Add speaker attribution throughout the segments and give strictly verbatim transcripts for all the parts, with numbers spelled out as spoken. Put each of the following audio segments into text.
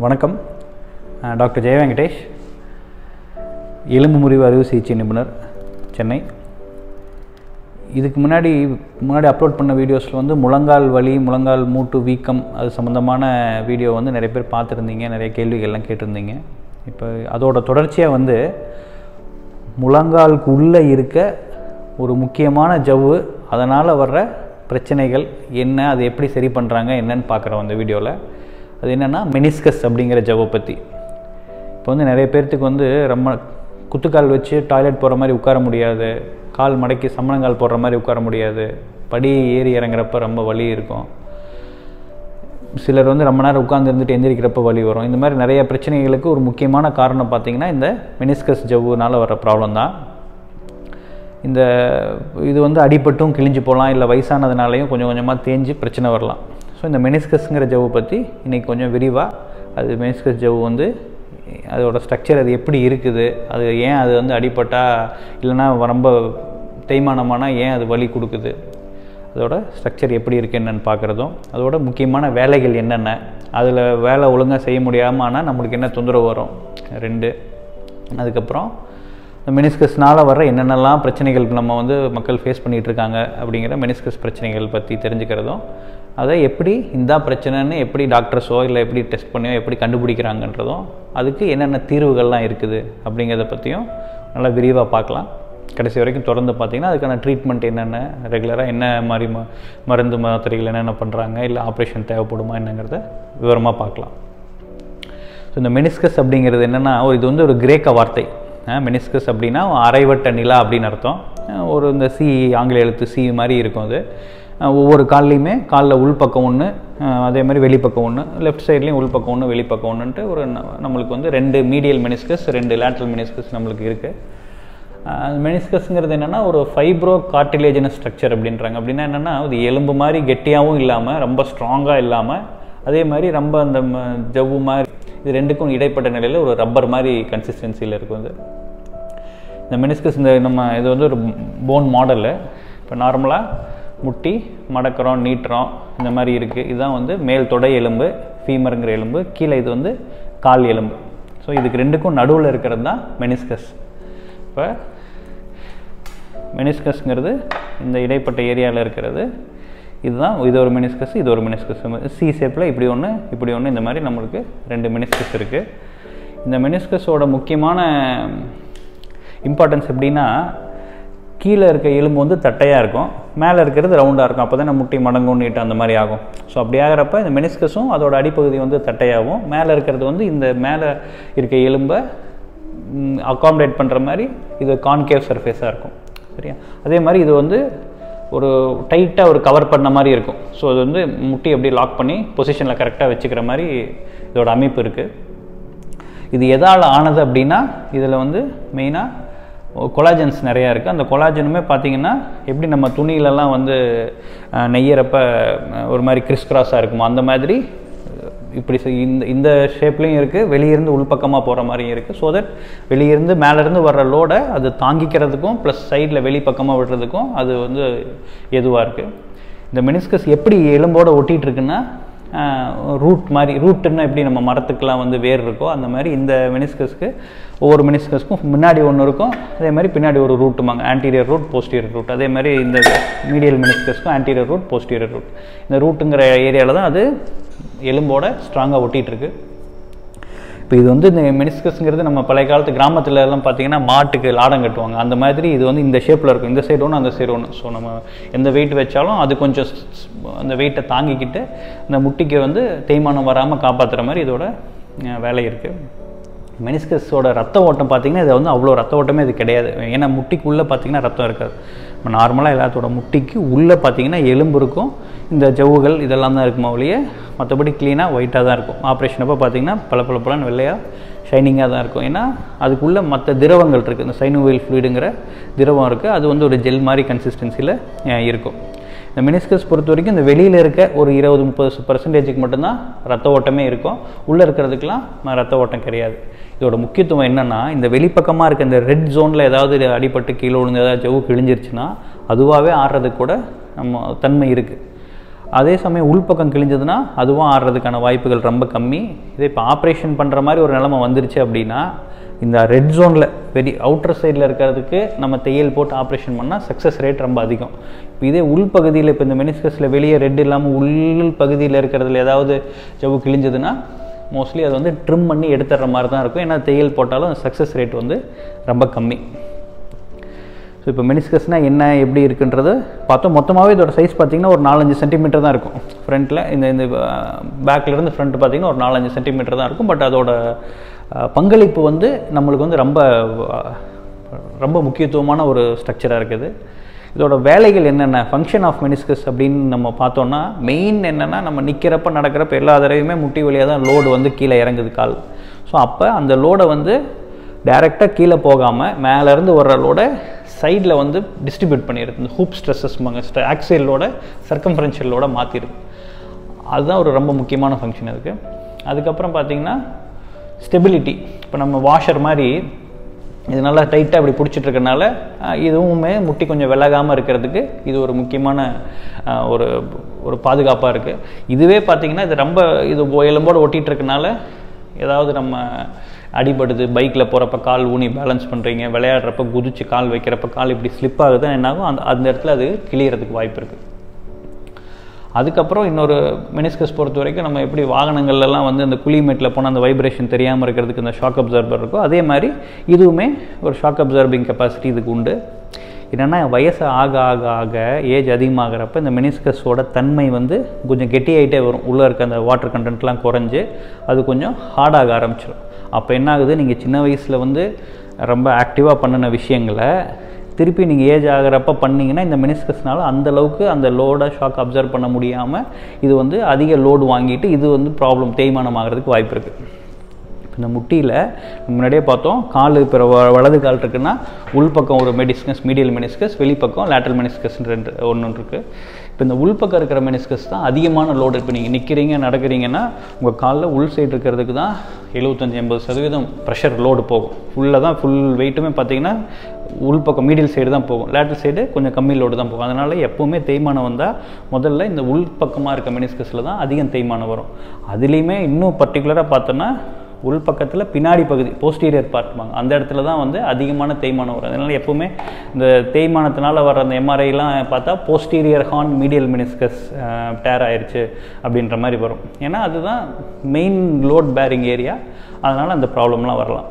Speaker 1: வணக்கம். டாக்டர் ஜெய வெங்கடேஷ், எலும்பு முறிவு அறுவை சிகிச்சை நிபுணர், சென்னை. இதுக்கு முன்னாடி முன்னாடி அப்லோட் பண்ண வீடியோஸில் வந்து முழங்கால் வலி, முழங்கால் மூட்டு வீக்கம் அது சம்மந்தமான வீடியோ வந்து நிறைய பேர் பார்த்துருந்தீங்க, நிறைய கேள்விகள்லாம் கேட்டிருந்தீங்க. இப்போ அதோட தொடர்ச்சியாக வந்து முழங்காலுக்கு உள்ளே இருக்க ஒரு முக்கியமான ஜவ்வு, அதனால் வர்ற பிரச்சனைகள் என்ன, அது எப்படி சரி பண்ணுறாங்க என்னன்னு பார்க்குறோம் அந்த வீடியோவில். அது என்னென்னா மெனிஸ்கஸ் அப்படிங்கிற ஜவ்வை பற்றி. இப்போ வந்து நிறைய பேர்த்துக்கு வந்து ரொம்ப குத்துக்கால் வச்சு டாய்லெட் போகிற மாதிரி உட்கார முடியாது, கால் மடக்கி சம்மணங்கால் போடுற மாதிரி உட்கார முடியாது, படி ஏறி இறங்குறப்ப ரொம்ப வலி இருக்கும், சிலர் வந்து ரொம்ப நேரம் உட்கார்ந்து இருந்துட்டு எந்திரிக்கிறப்ப வலி வரும். இந்த மாதிரி நிறைய பிரச்சனைகளுக்கு ஒரு முக்கியமான காரணம் பார்த்திங்கன்னா இந்த மெனிஸ்கஸ் ஜவ்வுனால் வர ப்ராப்ளம் தான். இந்த இது வந்து அடிபட்டும் கிழிஞ்சு போகலாம், இல்லை வயசானதுனாலையும் கொஞ்சம் கொஞ்சமாக தேஞ்சு பிரச்சனை வரலாம். ஸோ இந்த மெனிஸ்கஸ்ங்கிற ஜவ்வு பற்றி இன்றைக்கி கொஞ்சம் விரிவாக, அது மெனிஸ்கஸ் ஜவ்வு வந்து அதோட ஸ்ட்ரக்சர் அது எப்படி இருக்குது, அது ஏன் அது வந்து அடிபட்டால் இல்லைன்னா ரொம்ப தேய்மானமானால் ஏன் அது வலி கொடுக்குது, அதோட ஸ்ட்ரக்சர் எப்படி இருக்குது என்னென்னு பார்க்குறதும், அதோட முக்கியமான வேலைகள் என்னென்ன, அதில் வேலை ஒழுங்காக செய்ய முடியாமல் ஆனால் நம்மளுக்கு என்ன தொந்தரவு வரும் ரெண்டு, அதுக்கப்புறம் இந்த மெனிஸ்கஸ்னால் வர்ற என்னென்னலாம் பிரச்சனைகள் நம்ம வந்து மக்கள் ஃபேஸ் பண்ணிகிட்ருக்காங்க அப்படிங்கிற மெனிஸ்கஸ் பிரச்சனைகள் பற்றி தெரிஞ்சுக்கிறதும், அதை எப்படி இந்த பிரச்சனைன்னு எப்படி டாக்டர்ஸோ இல்லை எப்படி டெஸ்ட் பண்ணியோ எப்படி கண்டுபிடிக்கிறாங்கன்றதும், அதுக்கு என்னென்ன தீர்வுகள்லாம் இருக்குது அப்படிங்கிறத பற்றியும் நல்லா விரிவாக பார்க்கலாம். கடைசி வரைக்கும் தொடர்ந்து பார்த்திங்கன்னா அதுக்கான ட்ரீட்மெண்ட் என்னென்ன, ரெகுலராக என்ன மாதிரி ம மருந்து மாத்திரைகள் என்னென்ன பண்ணுறாங்க, இல்லை ஆப்ரேஷன் தேவைப்படுமா என்னங்கிறத விவரமாக பார்க்கலாம். ஸோ இந்த மெனிஸ்கஸ் அப்படிங்கிறது என்னென்னா, ஒரு இது வந்து ஒரு கிரேக்க வார்த்தை. மெனிஸ்கஸ் அப்படின்னா அரைவட்ட நிலா அப்படின்னு அர்த்தம். ஒரு இந்த சி ஆங்கில எழுத்து சி மாதிரி இருக்கும். அது ஒவ்வொரு கால்லையுமே காலில் உள்பக்கம் ஒன்று, அதே மாதிரி வெளிப்பக்கம் ஒன்று, லெஃப்ட் சைட்லேயும் உள்பக்கம் ஒன்று வெளிப்பக்கம் ஒன்றுன்ட்டு ஒரு நம்மளுக்கு வந்து ரெண்டு மீடியல் மெனிஸ்கஸ், ரெண்டு லேட்ரல் மெனிஸ்கஸ் நம்மளுக்கு இருக்குது. மெனிஸ்கஸ்ங்கிறது என்னென்னா ஒரு ஃபைப்ரோ கார்டிலேஜனஸ் ஸ்ட்ரக்சர் அப்படின்றாங்க. அப்படின்னா என்னென்னா அது எலும்பு மாதிரி கெட்டியாகவும் இல்லாமல் ரொம்ப ஸ்ட்ராங்காக இல்லாமல், அதே மாதிரி ரொம்ப அந்த ஜவ்வு மாதிரி, இது ரெண்டுக்கும் இடைப்பட்ட நிலையில் ஒரு ரப்பர் மாதிரி கன்சிஸ்டன்சியில் இருக்கும். இது இந்த மெனிஸ்கஸ், இந்த நம்ம இது வந்து ஒரு போன் மாடலு. இப்போ நார்மலாக முட்டி மடக்கிறோம், நீட்டுறோம், இந்த மாதிரி இருக்குது. இதுதான் வந்து மேல் தொடை எலும்பு, ஃபீமருங்கிற எலும்பு, கீழே இது வந்து கால் எலும்பு. ஸோ இதுக்கு ரெண்டுக்கும் நடுவில் இருக்கிறது தான் மெனிஸ்கஸ். இப்போ மெனிஸ்கஸ்ங்கிறது இந்த இடைப்பட்ட ஏரியாவில் இருக்கிறது. இதுதான் இது ஒரு மெனிஸ்கஸ், இது ஒரு மெனிஸ்கஸ். சி ஷேப்பில் இப்படி ஒன்று இப்படி ஒன்று, இந்த மாதிரி நம்மளுக்கு ரெண்டு மெனிஸ்கஸ் இருக்குது. இந்த மெனிஸ்கஸோட முக்கியமான இம்பார்ட்டன்ஸ் எப்படின்னா, கீழே இருக்க எலும்பு வந்து தட்டையாக இருக்கும், மேலே இருக்கிறது ரவுண்டாக இருக்கும். அப்போ தான் நம்ம முட்டி மடங்கும் நீட்டு அந்த மாதிரி ஆகும். ஸோ அப்படி ஆகிறப்ப இந்த மெனிஸ்கஸும் அதோட அடிப்பகுதி வந்து தட்டையாகும், மேலே இருக்கிறது வந்து இந்த மேலே இருக்க எலும்பை அகாமடேட் பண்ணுற மாதிரி இது கான்கேவ் சர்ஃபேஸாக இருக்கும். சரியா? அதே மாதிரி இது வந்து ஒரு டைட்டாக ஒரு கவர் பண்ண மாதிரி இருக்கும். ஸோ அது வந்து முட்டி அப்படியே லாக் பண்ணி பொசிஷனில் கரெக்டாக வச்சுக்கிற மாதிரி இதோட அமைப்பு இருக்குது. இது எதால் ஆனது அப்படின்னா, இதில் வந்து மெயினாக கொலாஜன்ஸ் நிறையா இருக்குது. அந்த கொலாஜனுமே பார்த்திங்கன்னா எப்படி நம்ம துணியிலலாம் வந்து நெய்யறப்ப ஒரு மாதிரி கிறிஸ் கிராஸாக இருக்குமோ அந்த மாதிரி இப்படி இந்த இந்த ஷேப்லேயும் இருக்குது, வெளியிருந்து உள்பக்கமாக போகிற மாதிரியும் இருக்குது. ஸோ தட் வெளியிருந்து மேலேருந்து வர்ற லோடை அது தாங்கிக்கிறதுக்கும் ப்ளஸ் சைடில் வெளிப்பக்கமாக விடுறதுக்கும் அது வந்து எதுவாக இருக்குது. இந்த மெனிஸ்கஸ் எப்படி எலும்போடு ஒட்டிகிட்டு இருக்குன்னா, ரூட் மாதிரி, ரூட்டுன்னா எப்படி நம்ம மரத்துக்கெலாம் வந்து வேர் இருக்கோ அந்த மாதிரி இந்த மெனிஸ்கஸ்க்கு ஒவ்வொரு மெனிஸ்கஸ்க்கும் முன்னாடி ஒன்று இருக்கும், அதே மாதிரி பின்னாடி ஒரு ரூட்டுமாங்க, ஆன்டீரியர் ரூட் போஸ்டீரியர் ரூட். அதே மாதிரி இந்த மீடியல் மெனிஸ்கஸ்க்கும் ஆன்டீரியர் ரூட் போஸ்டீரியர் ரூட். இந்த ரூட்டுங்கிற ஏரியாவில் தான் அது எலும்போட ஸ்ட்ராங்காக ஒட்டிகிட்ருக்கு. இப்போ இது வந்து இந்த மெனிஸ்கஸ்ங்கிறது நம்ம பழைய காலத்து கிராமத்தில் எல்லாம் பார்த்திங்கன்னா மாட்டுக்கு லாடம் கட்டுவாங்க, அந்த மாதிரி இது வந்து இந்த ஷேப்பில் இருக்கும், இந்த சைடு ஒன்று அந்த சைடு ஒன்று. ஸோ நம்ம எந்த வெயிட் வச்சாலும் அது கொஞ்சம் அந்த வெயிட்டை தாங்கிக்கிட்டு இந்த முட்டிக்கு வந்து தேய்மானம் வராமல் காப்பாற்றுற மாதிரி இதோட வேலை இருக்குது. மெனிஸ்கஸோட ரத்த ஓட்டம் பார்த்திங்கன்னா இது வந்து அவ்வளோ ரத்த ஓட்டமே இது கிடையாது. ஏன்னா முட்டிக்குள்ளே பார்த்திங்கன்னா ரத்தம் இருக்காது. இப்போ நார்மலாக எல்லாத்தோட முட்டிக்கு உள்ளே பார்த்திங்கன்னா எலும்பு இருக்கும், இந்த ஜவ்வுகள் இதெல்லாம் தான் இருக்குமா ஒழிய மற்றபடி க்ளீனாக ஒயிட்டாக தான் இருக்கும். ஆப்ரேஷன் அப்போ பார்த்திங்கன்னா பல பல பலன்னு வெள்ளையாக ஷைனிங்காக தான் இருக்கும். ஏன்னா அதுக்குள்ளே மற்ற திரவங்கள் இருக்குது, இந்த சைனோவியல் ஃப்ளூயிடுங்கிற திரவம் இருக்குது, அது வந்து ஒரு ஜெல் மாதிரி கன்சிஸ்டன்சியில் இருக்கும். இந்த மெனிஸ்கஸ் பொறுத்த வரைக்கும் இந்த வெளியில் இருக்க ஒரு இருபது முப்பது பர்சன்டேஜுக்கு மட்டும்தான் ரத்த ஓட்டமே இருக்கும், உள்ளே இருக்கிறதுக்கெலாம் ரத்த ஓட்டம் கிடையாது. இதோட முக்கியத்துவம் என்னென்னா, இந்த வெளிப்பக்கமாக இருக்க இந்த ரெட் ஜோனில் ஏதாவது அடிபட்டு கீழே விழுந்து ஏதாவது ஜவ்வு கிழிஞ்சிருச்சுன்னா அதுவாகவே ஆடுறதுக்கு கூட நம்ம தன்மை இருக்குது. அதே சமயம் உள்பக்கம் கிழிஞ்சதுன்னா அதுவும் ஆடுறதுக்கான வாய்ப்புகள் ரொம்ப கம்மி. இதே இப்போ ஆப்ரேஷன் பண்ணுற மாதிரி ஒரு நிலைமை வந்துருச்சு அப்படின்னா இந்த ரெட் ஜோனில் வெரி அவுட்டர் சைடில் இருக்கிறதுக்கு நம்ம தையல் போட்டு ஆப்ரேஷன் பண்ணால் சக்ஸஸ் ரேட் ரொம்ப அதிகம். இப்போ இதே உள்பகுதியில் இப்போ இந்த மெனிஸ்கஸில் வெளியே ரெட் இல்லாமல் உள் பகுதியில் இருக்கிறதுல ஏதாவது ஜவ்வு கிழிஞ்சதுன்னா மோஸ்ட்லி அது வந்து ட்ரிம் பண்ணி எடுத்துடுற மாதிரி தான் இருக்கும். ஏன்னா தையல் போட்டாலும் சக்ஸஸ் ரேட் வந்து ரொம்ப கம்மி. ஸோ இப்போ மெனிஸ்கஸ்னால் என்ன எப்படி இருக்குன்றது பார்த்தோம். மொத்தமாகவே இதோட சைஸ் பார்த்திங்கன்னா ஒரு நாலஞ்சு சென்டிமீட்டர் தான் இருக்கும். ஃப்ரண்ட்டில் இந்த இந்த பேக்லேருந்து ஃப்ரண்ட் பார்த்திங்கன்னா ஒரு நாலஞ்சு சென்டிமீட்டர் தான் இருக்கும். பட் அதோட பங்களிப்பு வந்து நம்மளுக்கு வந்து ரொம்ப ரொம்ப முக்கியத்துவமான ஒரு ஸ்ட்ரக்சராக இருக்குது. இதோட வேலைகள் என்னென்ன, ஃபங்க்ஷன் ஆஃப் மெனிஸ்கஸ் அப்படின்னு நம்ம பார்த்தோன்னா மெயின் என்னென்னா நம்ம நிற்கிறப்ப நடக்கிறப்ப எல்லா தடவையுமே முட்டி வழியாக தான் லோடு வந்து கீழே இறங்குது கால். ஸோ அப்போ அந்த லோடை வந்து டைரெக்டாக கீழே போகாமல் மேலேருந்து வர்ற லோடை சைடில் வந்து டிஸ்ட்ரிபியூட் பண்ணிடுது. இந்த ஹூப் ஸ்ட்ரெஸ்ஸஸ் ஆக்சியல் லோட சர்க்கம்ஃபரன்ஷியல் லோட மாற்றிடுது. அதுதான் ஒரு ரொம்ப முக்கியமான ஃபங்க்ஷன் இருக்குது. அதுக்கப்புறம் பார்த்திங்கன்னா ஸ்டெபிலிட்டி. இப்போ நம்ம வாஷர் மாதிரி இது நல்லா டைட்டாக இப்படி பிடிச்சிட்டு இருக்கனால இதுவுமே முட்டி கொஞ்சம் விலகாமல் இருக்கிறதுக்கு இது ஒரு முக்கியமான ஒரு ஒரு பாதுகாப்பாக இருக்குது. இதுவே பார்த்திங்கன்னா இது ரொம்ப இது எலும்போடு ஒட்டிகிட்டு இருக்கனால ஏதாவது நம்ம அடிபடுது, பைக்கில் போகிறப்ப கால் ஊனி பேலன்ஸ் பண்ணுறீங்க, விளையாடுறப்ப குதிச்சு கால் வைக்கிறப்ப கால் இப்படி ஸ்லிப் ஆகுது என்னாகும் அந்த அந்த இடத்துல அது கிளியறதுக்கு வாய்ப்பு இருக்குது. அதுக்கப்புறம் இன்னொரு மெனிஸ்கஸ் பொறுத்த வரைக்கும் நம்ம எப்படி வாகனங்கள்லாம் வந்து அந்த குழிமேட்டில் போனால் அந்த வைப்ரேஷன் தெரியாமல் இருக்கிறதுக்கு இந்த ஷாக் அப்சர்வர் இருக்கும், அதே மாதிரி இதுவுமே ஒரு ஷாக் அப்சர்விங் கெப்பாசிட்டி இதுக்கு உண்டு. என்னென்னா வயசு ஆக ஆக ஆக ஏஜ் அதிகமாகிறப்ப இந்த மெனிஸ்கஸோட தன்மை வந்து கொஞ்சம் கெட்டியாகிட்டே வரும். உள்ளே இருக்க அந்த வாட்டர் கண்டென்ட்லாம் குறைஞ்சி அது கொஞ்சம் ஹார்டாக ஆரம்பிச்சிடும். அப்போ என்ன ஆகுது, நீங்கள் சின்ன வயசில் வந்து ரொம்ப ஆக்டிவாக பண்ணின விஷயங்களை திருப்பி நீங்கள் ஏஜ் ஆகிறப்ப பண்ணிங்கன்னா இந்த மெனிஸ்கஸ்னால அந்தளவுக்கு அந்த லோடை ஷாக் அப்சர்வ் பண்ண முடியாமல் இது வந்து அதிக லோடு வாங்கிட்டு இது வந்து ப்ராப்ளம் தேய்மானம் ஆகிறதுக்கு வாய்ப்பு இருக்குது. இந்த முட்டியில் முன்னாடியே பார்த்தோம், கால் இப்போ வலது கால் இருக்குன்னா உள்பக்கம் ஒரு மெனிஸ்கஸ் மீடியல் மெனிஸ்கஸ், வெளிப்பக்கம் லேட்ரல் மெனிஸ்கஸ் ரெண்டு ஒன்று இருக்குது. இப்போ இந்த உள்பக்கம் இருக்கிற மெனிஸ்கஸ் தான் அதிகமான லோடு. இப்போ நீங்கள் நிற்கிறீங்க நடக்கிறீங்கன்னா உங்கள் காலில் உள் சைடு இருக்கிறதுக்கு தான் எழுபத்தஞ்சி எண்பது சதவீதம் ப்ரெஷர் லோடு போகும். ஃபுல்லாக தான் ஃபுல் வெயிட்டுமே பார்த்தீங்கன்னா உள்பக்கம் மீடியல் சைடு தான் போகும், லேட்ரல் சைடு கொஞ்சம் கம்மி லோடு தான் போகும். அதனால் எப்போவுமே தேய்மானம் வந்தால் முதல்ல இந்த உள் பக்கமாக இருக்க மெனிஸ்கஸில் தான் அதிகம் தேய்மானம் வரும். அதுலேயுமே இன்னும் பர்டிகுலராக பார்த்தோன்னா உள் பக்கத்தில் பின்னாடி பகுதி போஸ்டீரியர் பார்ட்பாங்க, அந்த இடத்துல தான் வந்து அதிகமான தேய்மானம் வரும். அதனால் எப்போவுமே இந்த தேய்மானத்தினால வர அந்த எம்ஆர்ஐலாம் பார்த்தா posterior horn medial meniscus tear ஆயிடுச்சு அப்படின்ற மாதிரி வரும். ஏன்னா அதுதான் மெயின் லோட் பேரிங் ஏரியா, அதனால் அந்த ப்ராப்ளம்லாம் வரலாம்.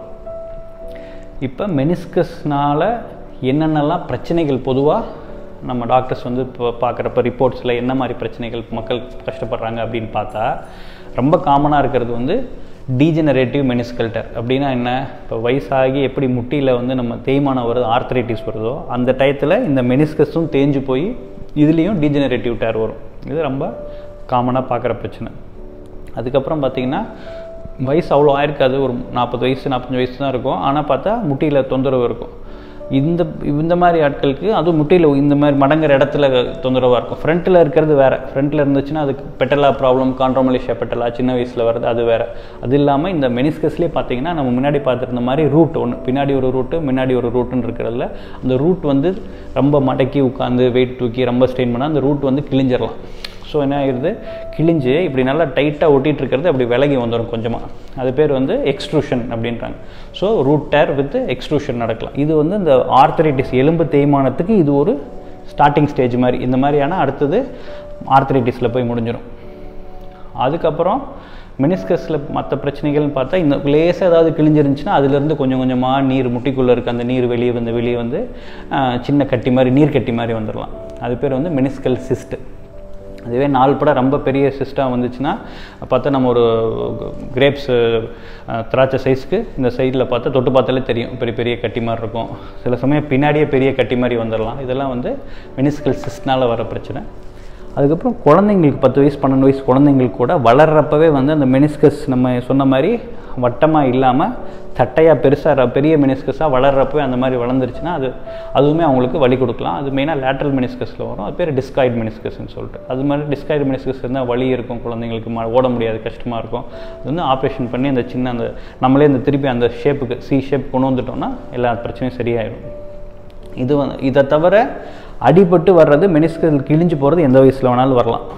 Speaker 1: இப்போ மெனிஸ்கஸ்னால் என்னென்னலாம் பிரச்சனைகள் பொதுவாக நம்ம டாக்டர்ஸ் வந்து இப்போ பார்க்குறப்ப ரிப்போர்ட்ஸில் என்ன மாதிரி பிரச்சனைகள் மக்கள் கஷ்டப்படுறாங்க அப்படின்னு பார்த்தா ரொம்ப காமனாக இருக்கிறது வந்து டீஜெனரேட்டிவ் மெனிஸ்கல் டேர். அப்படின்னா என்ன, இப்போ வயசாகி எப்படி முட்டியில் வந்து நம்ம தேய்மானம் வருது, ஆர்த்ரைட்டிஸ் வருதோ அந்த டயத்தில் இந்த மெனிஸ்கஸும் தேஞ்சு போய் இதுலேயும் டீஜெனரேட்டிவ் டேர் வரும். இது ரொம்ப காமனாக பார்க்குற பிரச்சனை. அதுக்கப்புறம் பார்த்திங்கன்னா வயசு அவ்வளோ ஆயிருக்காது, ஒரு நாற்பது வயசு நாற்பத்தஞ்சு வயசு தான் இருக்கும், ஆனால் பார்த்தா முட்டியில் தொந்தரவு இருக்கும். இந்த இந்த மாதிரி ஆட்களுக்கு அதுவும் முட்டியில் இந்த மாதிரி மடங்குற இடத்துல தொந்தரவாக இருக்கும். ஃப்ரண்ட்டில் இருக்கிறது வேறு, ஃப்ரண்ட்டில் இருந்துச்சுன்னா அதுக்கு பெட்டலா ப்ராப்ளம், கான்ட்ரோமலேஷியா பெட்டலா சின்ன வயசில் வருது அது வேறு. அது இல்லாமல் இந்த மெனிஸ்கஸ்லேயே பார்த்தீங்கன்னா நம்ம முன்னாடி பார்த்துருந்த மாதிரி ரூட் ஒன்று, பின்னாடி ஒரு ரூட்டு முன்னாடி ஒரு ரூட்டுன்னு இருக்கிறதுல அந்த ரூட் வந்து ரொம்ப மடக்கி உட்காந்து வெயிட் தூக்கி ரொம்ப ஸ்ட்ரெயின் பண்ணால் அந்த ரூட் வந்து கிழிஞ்சிடலாம். ஸோ என்ன ஆகிடுது, கிழிஞ்சு இப்படி நல்லா டைட்டாக ஒட்டிகிட்டு இருக்கிறது அப்படி விலகி வந்துடும் கொஞ்சமாக. அது பேர் வந்து எக்ஸ்ட்ரூஷன் அப்படின்றாங்க. So root tear with extrusion நடக்கலாம். இது வந்து இந்த ஆர்த்ரைட்டிஸ் எலும்பு தேய்மானத்துக்கு இது ஒரு ஸ்டார்டிங் ஸ்டேஜ் மாதிரி. இந்த மாதிரியான அடுத்தது ஆர்த்ரைட்டிஸில் போய் முடிஞ்சிடும். அதுக்கப்புறம் மெனிஸ்கஸில் மற்ற பிரச்சனைகள்னு பார்த்தா இந்த லேசாக ஏதாவது கிழிஞ்சிருந்துச்சுன்னா அதுலேருந்து கொஞ்சம் கொஞ்சமாக நீர் முட்டிக்குள்ளே இருக்க அந்த நீர் வெளியே வந்து வெளியே வந்து சின்ன கட்டி மாதிரி நீர் கட்டி மாதிரி வந்துடலாம். அது பேர் வந்து மெனிஸ்கல் சிஸ்ட். அதுவே நாலு படம் ரொம்ப பெரிய சிஸ்டம் வந்துச்சுன்னா பார்த்தா நம்ம ஒரு கிரேப்ஸு திராட்சை சைஸ்க்கு இந்த சைடில் பார்த்தா தொட்டு பார்த்தாலே தெரியும் பெரிய பெரிய கட்டி மாதிரி இருக்கும். சில சமயம் பின்னாடியே பெரிய கட்டி மாதிரி வந்துடலாம். இதெல்லாம் வந்து மெனிஸ்கல் சிஸ்ட்னால் வர பிரச்சனை. அதுக்கப்புறம் குழந்தைங்களுக்கு பத்து வயசு பன்னெண்டு வயசு குழந்தைங்களுக்கு கூட வளர்கிறப்பவே வந்து அந்த மெனிஸ்கஸ் நம்ம சொன்ன மாதிரி வட்டமாக இல்லாமல் தட்டையாக பெருசாக பெரிய மெனிஸ்கஸாக வளர்கிறப்பவே அந்த மாதிரி வளர்ந்துருச்சுன்னா அது அதுவுமே அவங்களுக்கு வலி கொடுக்கலாம். அது மெயினாக லேட்ரல் மெனிஸ்கஸில் வரும். அது பேர் டிஸ்காய்ட் மெனிஸ்கஸ்ன்னு சொல்லிட்டு. அது மாதிரி டிஸ்காய்ட் மெனிஸ்கஸ் இருந்தால் வலி இருக்கும், குழந்தைங்களுக்கு ஓட முடியாது, கஷ்டமாக இருக்கும். அது வந்து ஆப்ரேஷன் பண்ணி அந்த சின்ன அந்த நம்மளே இந்த திருப்பி அந்த ஷேப்புக்கு சி ஷேப் கொண்டு வந்துட்டோம்னா எல்லா பிரச்சனையும் சரியாயிடும். இது வந்து இதை தவிர அடிபட்டு வர்றது மெனிஸ்கஸ் கிழிஞ்சு போகிறது எந்த வயசில் வேணாலும் வரலாம்.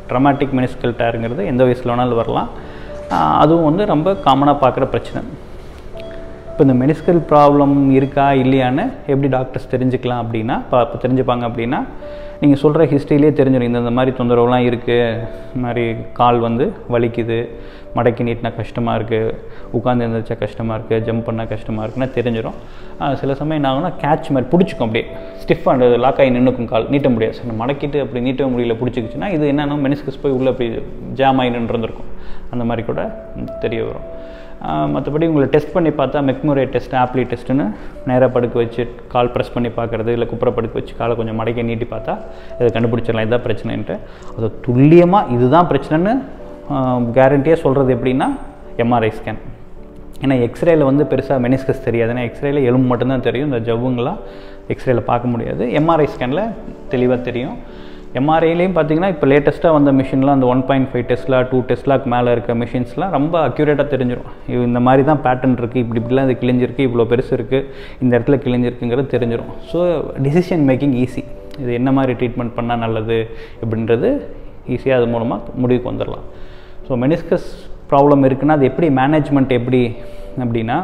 Speaker 1: ட்ரமாட்டிக் மெனிஸ்கல் டேருங்கிறது எந்த வயசில் வேணாலும் வரலாம். அதுவும் வந்து ரொம்ப காமனாக பார்க்குற பிரச்சனை. இப்போ இந்த மெனிஸ்கல் ப்ராப்ளம் இருக்கா இல்லையான்னு எப்படி டாக்டர்ஸ் தெரிஞ்சுக்கலாம் அப்படின்னா, இப்போ தெரிஞ்சுப்பாங்க அப்படின்னா, நீங்கள் சொல்கிற ஹிஸ்ட்ரியிலே தெரிஞ்சிடும். இந்த இந்த மாதிரி தொந்தரவுலாம் இருக்குது, இந்த மாதிரி கால் வந்து வலிக்குது, மடக்கி நீட்டினா கஷ்டமாக இருக்குது, உட்காந்து எழுந்திரிச்சா கஷ்டமாக இருக்குது, ஜம்ப் பண்ணால் கஷ்டமாக இருக்குன்னா தெரிஞ்சிடும். சில சமயம் என்ன ஆகுனா கேட்ச் மாதிரி பிடிச்சிக்கும், அப்படியே ஸ்டிஃபாக லாக் ஆகி நின்றுக்கும், கால் நீட்ட முடியாது. சரி மடக்கிட்டு அப்படி நீட்ட முடியல பிடிச்சிக்கிச்சுன்னா இது என்னென்னா மெனிஸ்கஸ் போய் உள்ளே அப்படி ஜாம் ஆகி நின்றுருந்துருக்கும். அந்த மாதிரி கூட தெரிய வரும். மற்றபடி உங்களை டெஸ்ட் பண்ணி பார்த்தா மெக்முரே டெஸ்ட், ஆப்லி டெஸ்ட்டுன்னு நேராக படுக்க வச்சு கால் ப்ரெஸ் பண்ணி பார்க்குறது, இல்லை குப்புற படுக்க வச்சு காலை கொஞ்சம் மடக்கி நீட்டி பார்த்தா இதை கண்டுபிடிச்சிடலாம் இதுதான் பிரச்சனைன்ட்டு. அது துல்லியமாக இதுதான் பிரச்சனைன்னு கேரண்டியாக சொல்கிறது எப்படின்னா எம்ஆர்ஐ ஸ்கேன். ஏன்னா எக்ஸ்ரேயில் வந்து பெருசாக மெனிஸ்கஸ் தெரியாது, ஏன்னா எக்ஸ்ரேயில் எலும்பு மட்டும்தான் தெரியும், இந்த ஜவ்வுங்களாம் எக்ஸ்ரேயில் பார்க்க முடியாது. எம்ஆர்ஐ ஸ்கேனில் தெளிவாக தெரியும். எம்ஆர்ஐலையும் பார்த்தீங்கன்னா இப்போ லேட்டஸ்ட்டாக வந்த மிஷின்லாம் அந்த one point five tesla two டெஸ்லாக்கு மேலே இருக்க மிஷின்ஸ்லாம் ரொம்ப அக்யூரேட்டாக தெரிஞ்சிடும். இந்த மாதிரி தான் பேட்டர்ன் இருக்குது, இப்படி இப்படிலாம் இது கிழிஞ்சிருக்கு, இவ்வளோ பெருசு இருக்குது, இந்த இடத்துல கிழிஞ்சிருக்குங்கிறது தெரிஞ்சிடும். So decision making easy. இது என்ன மாதிரி ட்ரீட்மெண்ட் பண்ணால் நல்லது அப்படின்றது ஈஸியாக அது மூலமாக முடிவுக்கு வந்துடலாம். ஸோ மெனிஸ்கஸ் ப்ராப்ளம் இருக்குன்னா அது எப்படி மேனேஜ்மெண்ட் எப்படி அப்படின்னா,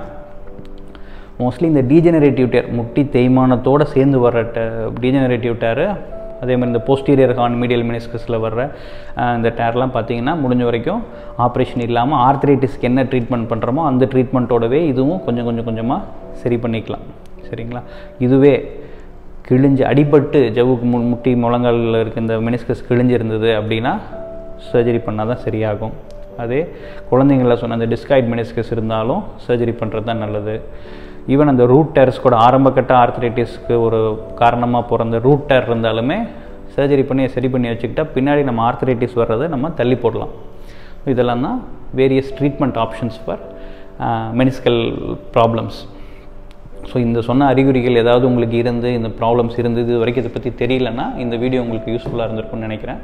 Speaker 1: மோஸ்ட்லி இந்த டீஜெனரேட்டிவ் டேர், முட்டி தேய்மானத்தோடு சேர்ந்து வர்ற டீஜெனரேட்டிவ் டேரு, அதே மாதிரி இந்த போஸ்டீரியர் ஹார்ன் மீடியல் மெனிஸ்கஸில் வர்ற இந்த டேர்லாம் பார்த்தீங்கன்னா முடிஞ்ச வரைக்கும் ஆப்ரேஷன் இல்லாமல் ஆர்த்ரைட்டிஸ்க்கு என்ன ட்ரீட்மெண்ட் பண்ணுறோமோ அந்த ட்ரீட்மெண்ட்டோடவே இதுவும் கொஞ்சம் கொஞ்சம் கொஞ்சமாக சரி பண்ணிக்கலாம். சரிங்களா? இதுவே கிழிஞ்சு அடிபட்டு ஜவ்வுக்கு மு முட்டி முழங்காலில் இருக்க இந்த மெனிஸ்கஸ் கிழிஞ்சிருந்தது அப்படின்னா சர்ஜரி பண்ணால் தான் சரியாகும். அதே குழந்தைங்களில் சொன்ன அந்த டிஸ்காய்ட் மெனிஸ்கஸ் இருந்தாலும் சர்ஜரி பண்ணுறது தான் நல்லது. ஈவன் அந்த ரூட் டேர்ஸ் கூட ஆரம்பக்கட்ட ஆர்த்ரைட்டிஸ்க்கு ஒரு காரணமாக பிறந்த ரூட் டேர் இருந்தாலுமே சர்ஜரி பண்ணி சரி பண்ணி வச்சுக்கிட்டா பின்னாடி நம்ம ஆர்த்ரைட்டிஸ் வர்றதை நம்ம தள்ளி போடலாம். இதெல்லாம் தான் various treatment options for meniscal problems. So இந்த சொன்ன அறிகுறிகள் ஏதாவது உங்களுக்கு இருந்து இந்த ப்ராப்ளம்ஸ் இருந்து இது வரைக்கும் இதை பற்றி தெரியலன்னா இந்த வீடியோ உங்களுக்கு யூஸ்ஃபுல்லாக இருந்திருக்கும்னு நினைக்கிறேன்.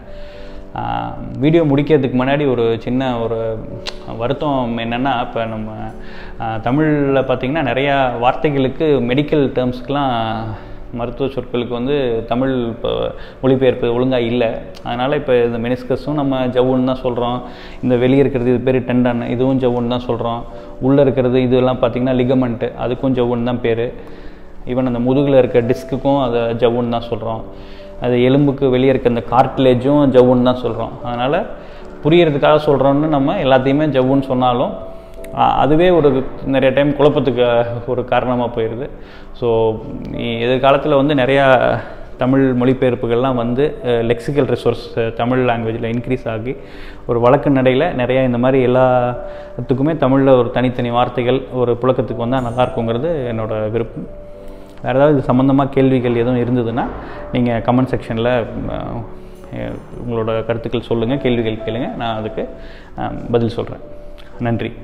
Speaker 1: வீடியோ முடிக்கிறதுக்கு முன்னாடி ஒரு சின்ன ஒரு வருத்தம் என்னென்னா, இப்போ நம்ம தமிழில் பார்த்திங்கன்னா நிறையா வார்த்தைகளுக்கு மெடிக்கல் டேர்ம்ஸ்க்கெலாம் மருத்துவ சொற்களுக்கு வந்து தமிழ் இப்போ மொழிபெயர்ப்பு ஒழுங்காக இல்லை. அதனால் இப்போ இந்த மெனிஸ்கஸும் நம்ம ஜவ்வுன்னு தான் சொல்கிறோம், இந்த வெளியே இருக்கிறது இது பேர் டெண்டன், இதுவும் ஜவ்வுன்னு தான் சொல்கிறோம், உள்ளே இருக்கிறது இதெல்லாம் பார்த்திங்கன்னா லிகமெண்ட்டு, அதுக்கும் ஜவ்வுன்னு தான் பேர். ஈவன் அந்த முதுகில் இருக்க டிஸ்க்குக்கும் அதை ஜவ்வுன்னு தான் சொல்கிறோம். அது எலும்புக்கு வெளியே இருக்க அந்த கார்ட்லேஜும் ஜவ்வுன்னு தான் சொல்கிறோம். அதனால் புரியறதுக்காக சொல்கிறோன்னு நம்ம எல்லாத்தையுமே ஜவ்வுன்னு சொன்னாலும் அதுவே ஒரு நிறைய டைம் குழப்பத்துக்கு ஒரு காரணமாக போயிடுது. ஸோ எதிர்காலத்தில் வந்து நிறையா தமிழ் மொழிபெயர்ப்புகள்லாம் வந்து லெக்சிக்கல் ரிசோர்ஸ் தமிழ் லாங்குவேஜில் இன்க்ரீஸ் ஆகி ஒரு வழக்கு நடையில் நிறையா இந்த மாதிரி எல்லாத்துக்குமே தமிழில் ஒரு தனித்தனி வார்த்தைகள் ஒரு புழக்கத்துக்கு வந்தால் நல்லாயிருக்குங்கிறது என்னோடய விருப்பம். வேறு ஏதாவது இது சம்மந்தமாக கேள்விகள் எதுவும் இருந்ததுன்னா நீங்கள் கமெண்ட் செக்ஷனில் உங்களோட கருத்துக்கள் சொல்லுங்கள், கேள்விகள் கேளுங்கள், நான் அதுக்கு பதில் சொல்கிறேன். நன்றி.